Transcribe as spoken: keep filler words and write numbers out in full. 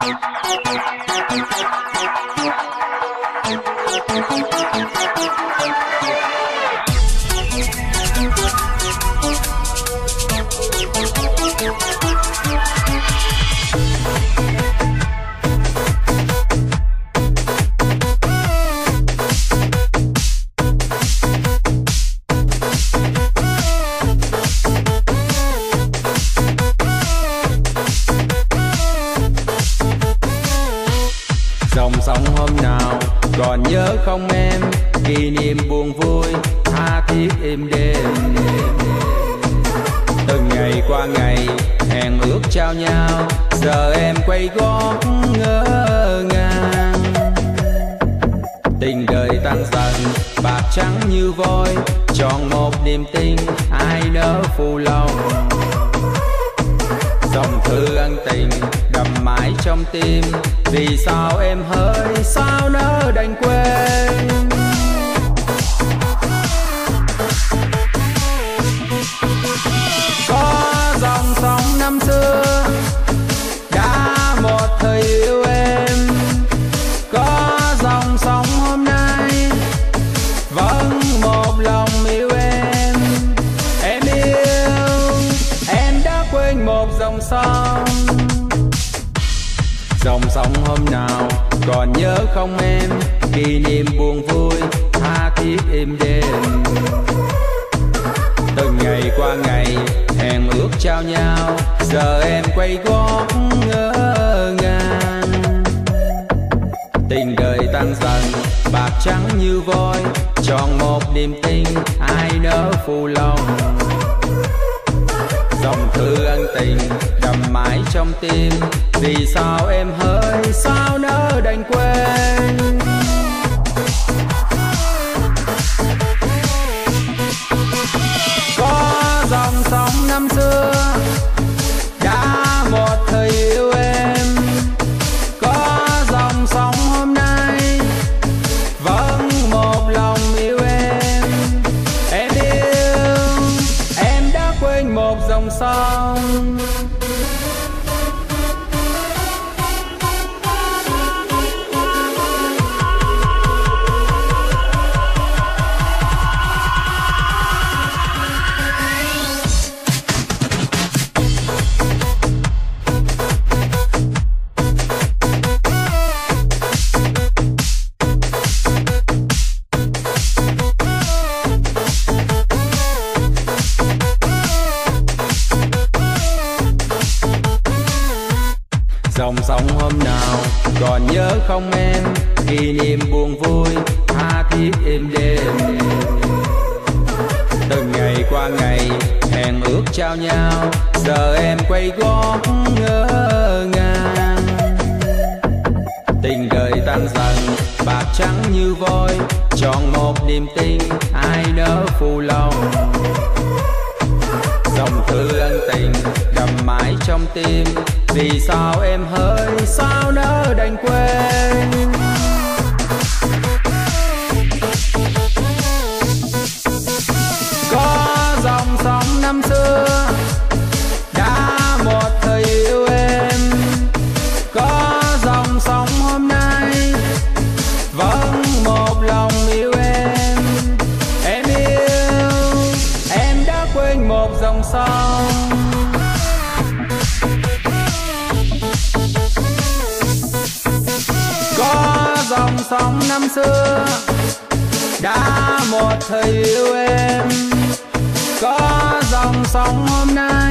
Dòng sông hôm nào còn nhớ không em, kỷ niệm buồn vui tha thiết êm đêm. Từng ngày qua ngày hẹn ước trao nhau, giờ em quay gót ngỡ ngàng. Tình đời tan dần bạc trắng như vôi, chọn một niềm tin ai nỡ phụ lòng. Dòng thư ân tình đậm mãi trong tim, vì sao em hỡi sao nỡ đành quên. Có dòng sông năm xưa đã một thời yêu em, có dòng sông hôm nay vẫn một lòng yêu em. Em yêu em đã quên một dòng sông. Dòng sông hôm nào còn nhớ không em, kỷ niệm buồn vui tha thiết êm đêm. Từng ngày qua ngày hẹn ước trao nhau, giờ em quay gót ngỡ ngàng. Tình đời tan dần bạc trắng như vôi, chọn một niềm tin ai nỡ phụ lòng. Dòng thư ân tình đậm mãi trong tim, vì sao em hỡi sao nỡ đành quên. Có dòng sông năm xưa đã một thời yêu em, có dòng sông hôm nay vẫn một lòng yêu em. Em yêu em đã quên một dòng sông. Dòng sông hôm nào còn nhớ không em, kỷ niệm buồn vui tha thiết êm đêm. Từng ngày qua ngày hẹn ước trao nhau, giờ em quay gót ngỡ ngàng. Tình đời tan dần bạc trắng như vôi, chọn một niềm tin ai nỡ phụ lòng. Dòng thư ân tình đậm mãi trong tim, vì sao em hỡi sao nỡ đành quên. Có dòng sông năm xưa đã một thời yêu em, có dòng sông hôm nay vẫn một lòng yêu em. Em yêu em đã quên một dòng sông. Có dòng sông năm xưa đã một thời yêu em, có dòng sông hôm nay